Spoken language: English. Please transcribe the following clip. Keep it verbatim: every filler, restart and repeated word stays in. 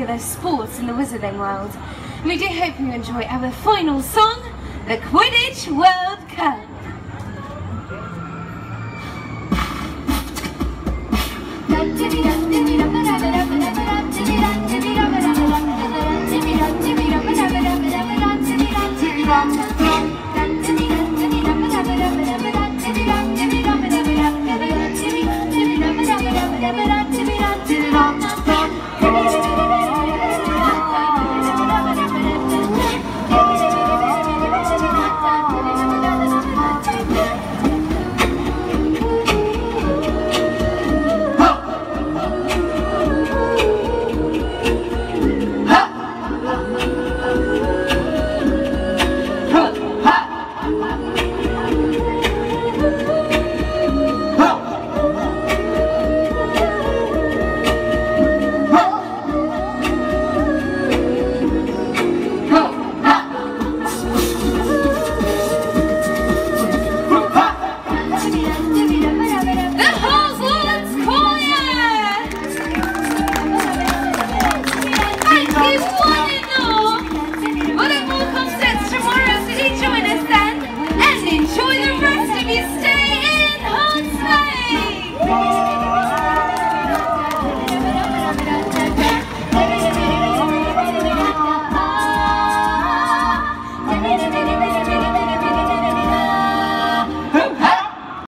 popular sports in the wizarding world. And we do hope you enjoy our final song, the Quidditch World Cup.